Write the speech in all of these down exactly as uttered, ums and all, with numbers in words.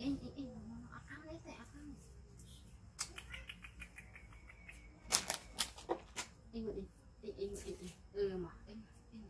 in in in akang lấy tay akang in in in in in in ừ mà in in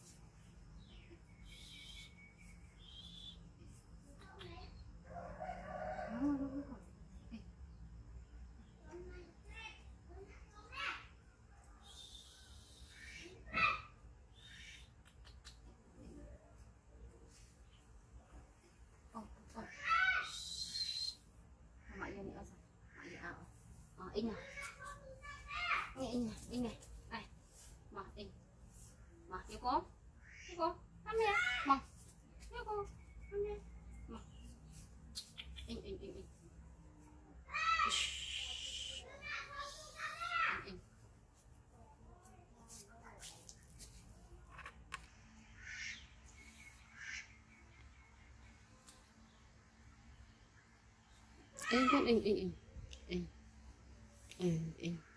in à nghe in này in này này mà in mà yêu cô yêu cô ăn đi mà yêu cô ăn đi mà in in in in in in in in in in in in in